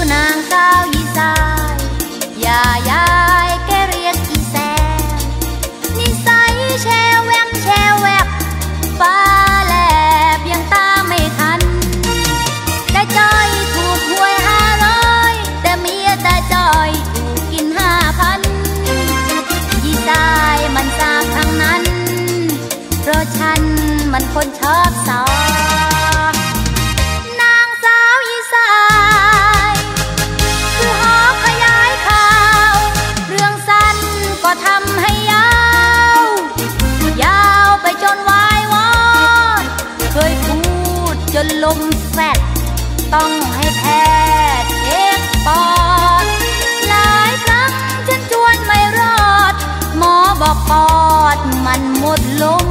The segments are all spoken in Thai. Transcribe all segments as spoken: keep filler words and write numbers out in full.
นางสาวยีสายอย่ายายแกเรียกอีแซนิสัยแชวแวมแชวแวบฟ้าแลบยังตามไม่ทันแต่จอยถูกหวยห้าร้อยแต่เมียแต่จอยถูกกินห้าพันยีสายมันสากทางนั้นเพราะฉันมันคนชอบสาวนางสาวยีสายคือหอขยายข่าวเรื่องสั้นก็ทำให้ยาวยาวไปจนวายวอดเคยพูดจนลมแฟดต้องให้แพทย์เช็คปอดหลายครั้งฉันจวนไม่รอดหมอบอกปอดมันหมดลม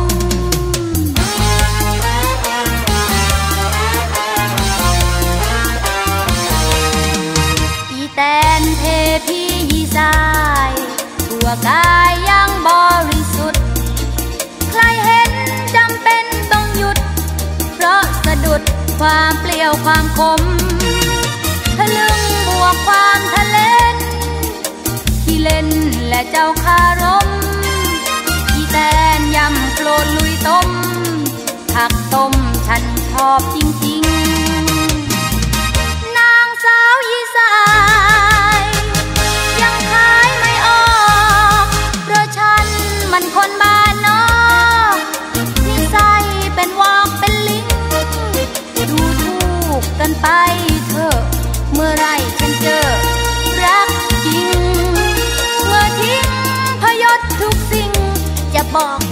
อีแตนเทพียีสายตัวกายยังบริสุทธิ์ใครเห็นจำเป็นต้องหยุดเพราะสะดุดความเปลี่ยวความคมทะลึงบวกความทะเลนที่เล่นและเจ้าคารมอีแตนยำโคลนลุยต้มผักต้มฉันชอบจริงๆนางสาวยีสายยังขายไม่ออกเพราะฉันมันคนบ้านนอกนิสัยเป็นวอกเป็นลิงดูถูกกันไปเถอะเมื่อไรฉันเจอรักจริงเมื่อทิ้งพยศทุกสิ่งจะบอก